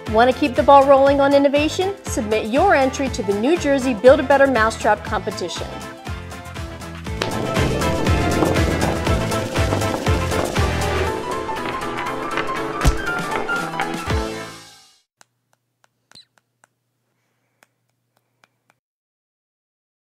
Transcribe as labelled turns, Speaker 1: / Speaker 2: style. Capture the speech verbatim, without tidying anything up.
Speaker 1: Want to keep the ball rolling on innovation? Submit your entry to the New Jersey Build a Better Mousetrap Competition.